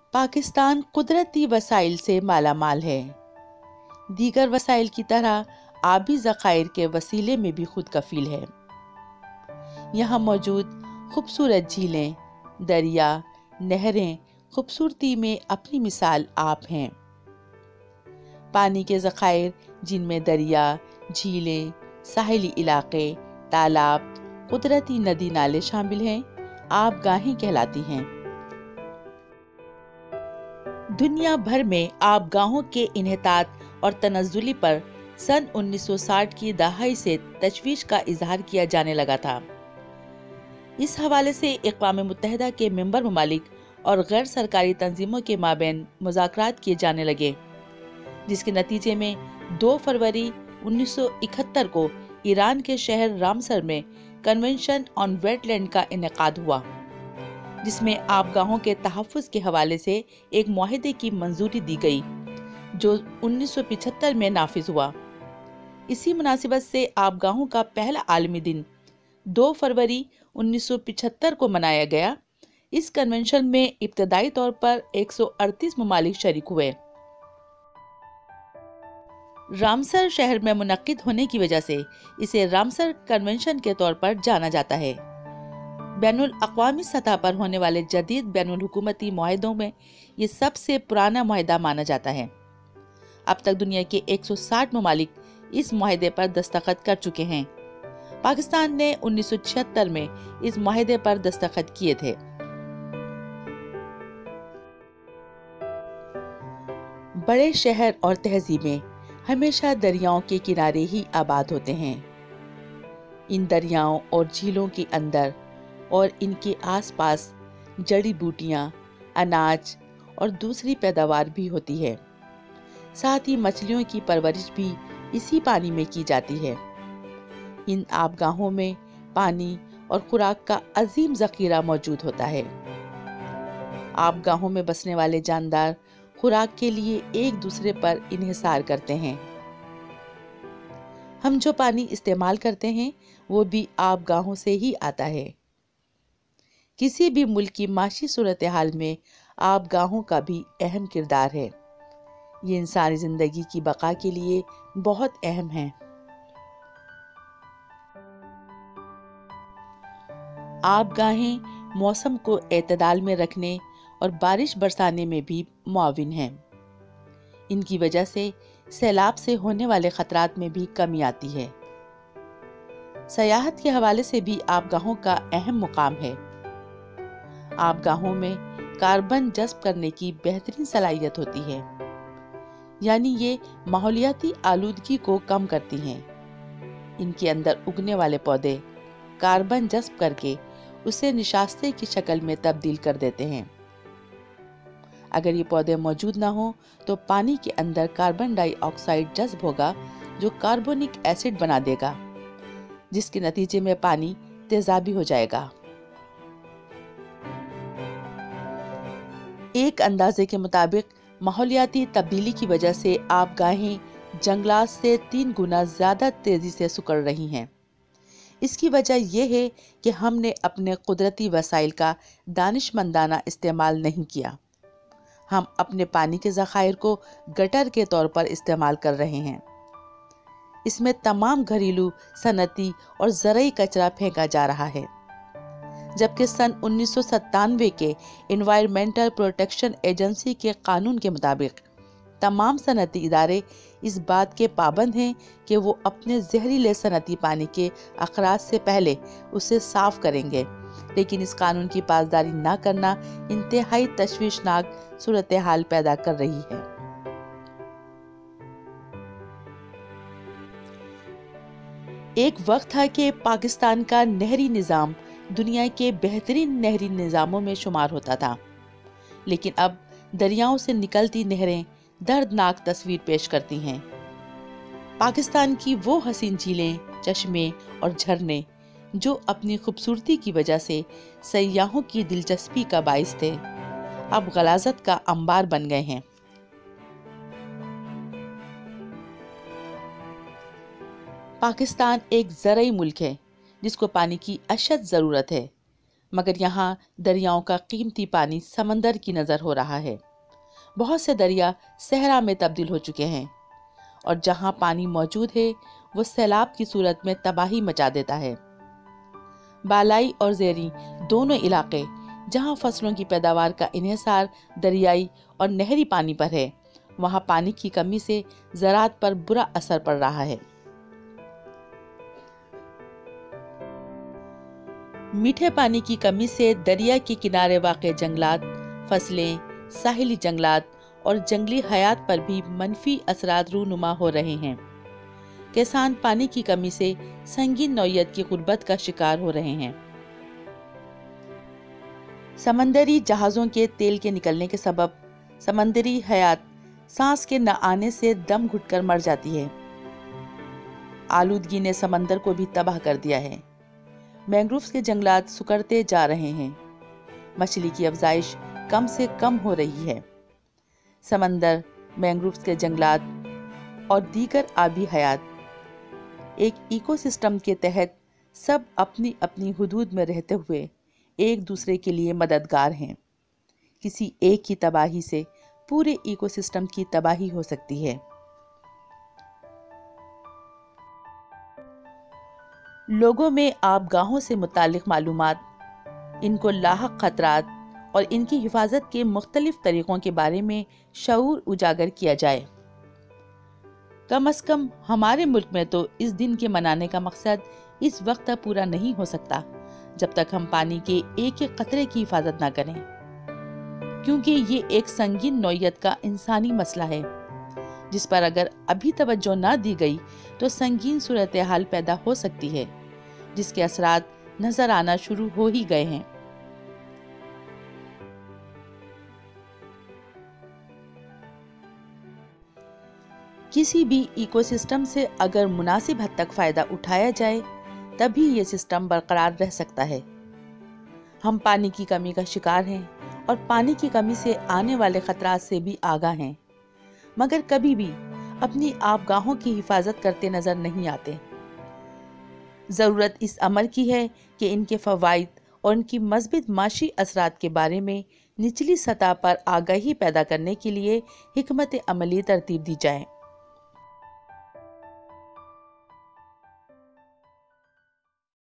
पाकिस्तान कुदरती वसाइल से माला माल है। दीगर वसाइल की तरह आबी ज़खायर के वसीले में भी खुद कफील है। यहाँ मौजूद खूबसूरत झीलें, दरिया, नहरें खूबसूरती में अपनी मिसाल आप हैं। पानी के ज़खायर जिनमें दरिया, झीलें, साहिली इलाके, तालाब, कुदरती नदी नाले शामिल हैं, आब गाहें कहलाती हैं। दुनिया भर में आब गाहों के इन्हितात और तनज़्ज़ुली पर सन 1960 की दहाई से तशवीश का इजहार किया जाने लगा था। इस हवाले से अक़वाम मुत्तहिदा के मेंबर ममालिक और गैर सरकारी तंजीमों के माबैन मुज़ाकरात किए जाने लगे, जिसके नतीजे में 2 फरवरी 1971 को ईरान के शहर रामसर में कन्वेंशन ऑन वेटलैंड का इनेकाद हुआ, जिसमें आबगाहों के तहफ़्फ़ुज़ के हवाले से एक मुआहिदे की मंजूरी दी गई, जो 1975 में नाफिज हुआ। इसी मुनासिबत से आबगाहों का पहला आलमी दिन 2 फरवरी 1975 को मनाया गया। इस कन्वेंशन में इब्तदाई तौर पर 138 ममालिक शरीक हुए। रामसर शहर में मुनक्किद होने की वजह से इसे रामसर कन्वेंशन के तौर पर जाना जाता है। बैनुल अक़वामी सतह पर होने वाले जदीद बैनुल हुकूमती मुआहिदों में ये सबसे पुराना मुआहिदा माना जाता है। अब तक दुनिया के 160 ममालिक इस मुआहिदे पर दस्तखत कर चुके हैं। पाकिस्तान ने 1976 में इस मुआहिदे पर दस्तखत किए थे। बड़े शहर और तहजीबें हमेशा दरियाओं के किनारे ही आबाद होते हैं। इन दरियाओं और झीलों के अंदर और इनके आसपास जड़ी बूटियां, अनाज और दूसरी पैदावार भी होती है। साथ ही मछलियों की परवरिश भी इसी पानी में की जाती है। इन आबगाहों में पानी और खुराक का अजीम ज़ख़ीरा मौजूद होता है। आबगाहों में बसने वाले जानदार खुराक के लिए एक दूसरे पर इन्हिसार करते हैं। हम जो पानी इस्तेमाल करते हैं वो भी आबगाहों से ही आता है। किसी भी मुल्क की माशी सूरत हाल में आबगाहों का भी अहम किरदार है। ये इंसानी जिंदगी की बका के लिए बहुत अहम है। आबगाहें मौसम को एतदाल में रखने और बारिश बरसाने में भी मुआविन हैं। इनकी वजह से सैलाब से होने वाले खतरात में भी कमी आती है। सयाहत के हवाले से भी आबगाहों का अहम मुकाम है। आबगाहों में कार्बन जज़्ब करने की बेहतरीन सलाहियत होती है, यानी ये माहौलियाती आलूदगी को कम करती हैं। इनके अंदर उगने वाले पौधे कार्बन जज़्ब करके उसे निशास्ते की शक्ल में तब्दील कर देते हैं। अगर ये पौधे मौजूद ना हो तो पानी के अंदर कार्बन डाइऑक्साइड जज़्ब होगा, जो कार्बोनिक एसिड बना देगा, जिसके नतीजे में पानी तेजाबी हो जाएगा। एक अंदाजे के मुताबिक माहौलियाती तब्दीली की वजह से आबगाहें जंगलात से 3 गुना ज्यादा तेजी से सिकुड़ रही हैं। इसकी वजह यह है कि हमने अपने कुदरती वसाइल का दानिशमंदाना इस्तेमाल नहीं किया। हम अपने पानी के ज़खायर को गटर के तौर पर इस्तेमाल कर रहे हैं। इसमें तमाम घरेलू, सनती और ज़रई कचरा फेंका जा रहा है, जबकि सन 1997 के एनवायरमेंटल प्रोटेक्शन एजेंसी के कानून के मुताबिक तमाम सनती इदारे इस बात के पाबंद हैं कि वो अपने जहरीले सनती पानी के अखराज से पहले उसे साफ करेंगे, लेकिन इस कानून की पासदारी न करना इंतहाई तशवीशनाक सूरत हाल पैदा कर रही है। एक वक्त था कि पाकिस्तान का नहरी निज़ाम दुनिया के बेहतरीन नहरी निज़ामों में शुमार होता था, लेकिन अब दरियाओं से निकलती नहरें दर्दनाक तस्वीर पेश करती हैं। पाकिस्तान की वो हसीन झीलें, चश्मे और झरने जो अपनी खूबसूरती की वजह से सयाहों की दिलचस्पी का बाइस थे, अब गलाजत का अंबार बन गए हैं। पाकिस्तान एक ज़रई मुल्क है जिसको पानी की अशद ज़रूरत है। مگر یہاں دریاؤں کا قیمتی پانی سمندر کی نظر ہو رہا ہے۔ بہت سے دریا صحرا میں تبدیل ہو چکے ہیں، اور جہاں پانی موجود ہے وہ سیلاب کی صورت میں تباہی مچا دیتا ہے۔ بالائی اور زیریں دونوں علاقے جہاں فصلوں کی پیداوار کا انحصار دریائی اور نہری پانی پر ہے، وہاں پانی کی کمی سے زراعت پر برا اثر پڑ رہا ہے۔ میٹھے پانی کی کمی سے دریا کے کنارے واقع جنگلات، فصلیں، ساحلی جنگلات اور جنگلی حیات پر بھی منفی اثرات رونما ہو رہے ہیں۔ کسان پانی کی کمی سے سنگین نوعیت کی غربت کا شکار ہو رہے ہیں۔ سمندری جہازوں کے تیل کے نکلنے کے سبب سمندری حیات سانس کے نہ آنے سے دم گھٹ کر مر جاتی ہے۔ آلودگی نے سمندر کو بھی تباہ کر دیا ہے۔ مینگرووز کے جنگلات سکڑتے جا رہے ہیں۔ مچھلی کی افزائش کم سے کم ہو رہی ہے۔ سمندر، مینگرووز کے جنگلات اور دیگر آبی حیات ایک ایکو سسٹم کے تحت سب اپنی اپنی حدود میں رہتے ہوئے ایک دوسرے کے لیے مددگار ہیں۔ کسی ایک کی تباہی سے پورے ایکو سسٹم کی تباہی ہو سکتی ہے۔ لوگوں میں آب گاہوں سے متعلق معلومات، ان کو لاحق خطرات اور ان کی حفاظت کے مختلف طریقوں کے بارے میں شعور اجاگر کیا جائے۔ کم از کم ہمارے ملک میں تو اس دن کے منانے کا مقصد اس وقت تک پورا نہیں ہو سکتا جب تک ہم پانی کے ایک ایک قطرے کی حفاظت نہ کریں، کیونکہ یہ ایک سنگین نوعیت کا انسانی مسئلہ ہے جس پر اگر ابھی توجہ نہ دی گئی تو سنگین صورتحال پیدا ہو سکتی ہے، جس کے اثرات نظر آنا شروع ہو ہی گئے ہیں۔ کسی بھی ایکو سسٹم سے اگر مناسب حد تک فائدہ اٹھایا جائے تبھی یہ سسٹم برقرار رہ سکتا ہے۔ ہم پانی کی کمی کا شکار ہیں اور پانی کی کمی سے آنے والے خطرات سے بھی آگاہ ہیں، مگر کبھی بھی اپنی آبگاہوں کی حفاظت کرتے نظر نہیں آتے۔ ضرورت اس امر کی ہے کہ ان کے فوائد اور ان کی مثبت معاشی اثرات کے بارے میں نچلی سطح پر آگاہی پیدا کرنے کے لیے حکمت عملی ترتیب دی جائے۔